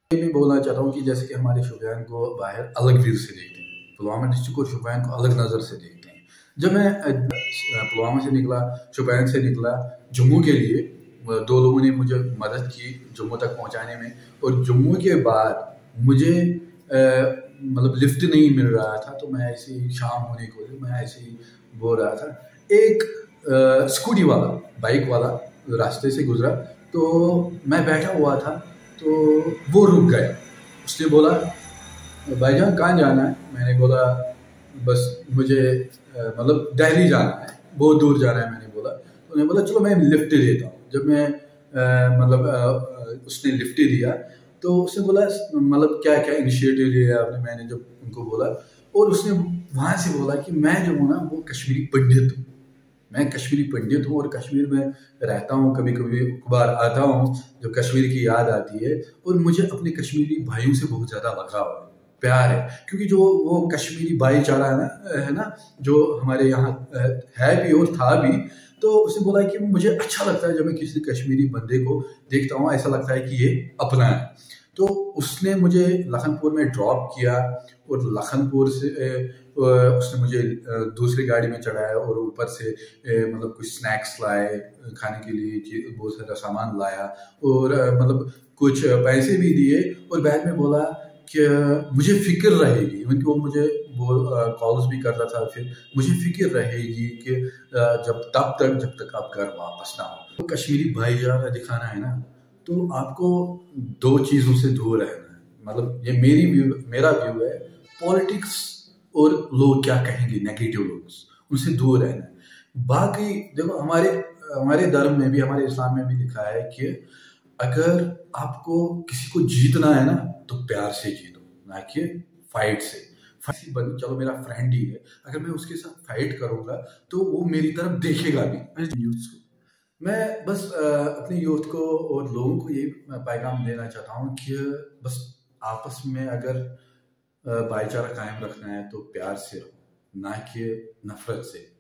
ये भी बोलना चाहता हूँ कि जैसे कि हमारे शुपियान को बाहर अलग व्यू से देखते हैं, पुलवामा डिस्ट्रिक्ट और शुपियान को अलग नज़र से देखते हैं। जब मैं पुलवामा से निकला, शुपियान से निकला जम्मू के लिए, दो लोगों ने मुझे मदद की जम्मू तक पहुंचाने में। और जम्मू के बाद मुझे मतलब लिफ्ट नहीं मिल रहा था, तो मैं ऐसे ही शाम होने को मैं ऐसे ही बोल रहा था। एक स्कूटी वाला, बाइक वाला रास्ते से गुजरा, तो मैं बैठा हुआ था, तो वो रुक गया। उसने बोला, भाईजान कहाँ जाना है? मैंने बोला बस मुझे मतलब दिल्ली जाना है, बहुत दूर जाना है। मैंने बोला, तो उन्होंने बोला चलो मैं लिफ्ट देता हूँ। जब मैं उसने लिफ्ट दिया, तो उसने बोला मतलब क्या क्या इनिशिएटिव लिया आपने? मैंने जब उनको बोला, और उसने वहाँ से बोला कि मैं जो हूँ ना वो कश्मीरी पंडित हूँ, मैं कश्मीरी पंडित हूँ और कश्मीर में रहता हूँ, कभी कभी बार आता हूँ जब कश्मीर की याद आती है। और मुझे अपने कश्मीरी भाइयों से बहुत ज़्यादा लगाव है, प्यार है, क्योंकि जो वो कश्मीरी भाईचारा है ना जो हमारे यहाँ है भी और था भी। तो उसने बोला कि मुझे अच्छा लगता है जब मैं किसी कश्मीरी बंदे को देखता हूँ, ऐसा लगता है कि ये अपना है। तो उसने मुझे लखनपुर में ड्रॉप किया, और लखनपुर से उसने मुझे दूसरी गाड़ी में चढ़ाया, और ऊपर से मतलब कुछ स्नैक्स लाए खाने के लिए, बहुत सारा सामान लाया, और मतलब कुछ पैसे भी दिए। और बैग में बोला कि मुझे फिक्र रहेगी, क्योंकि वो मुझे वो कॉल्स भी करता था, फिर मुझे फिक्र रहेगी कि जब तक आप घर वापस ना हो। तो कश्मीरी भाईचारा दिखाना है ना, तो आपको दो चीज़ों से दूर रहना है। मतलब ये मेरा व्यू है। पॉलिटिक्स और लोग क्या कहेंगे, नेगेटिव लोग, उनसे दूर रहना है। बाकी देखो, हमारे हमारे धर्म में भी, हमारे इस्लाम में भी लिखा है कि अगर आपको किसी को जीतना है ना, तो प्यार से जीतो, ना कि फाइट से। चलो मेरा फ्रेंड ही है, अगर मैं उसके साथ फाइट करूंगा तो वो मेरी तरफ देखेगा भी। मैं बस अपने यूथ को और लोगों को ये पैगाम देना चाहता हूँ कि बस आपस में अगर भाईचारा कायम रखना है तो प्यार से रहो, ना कि नफरत से।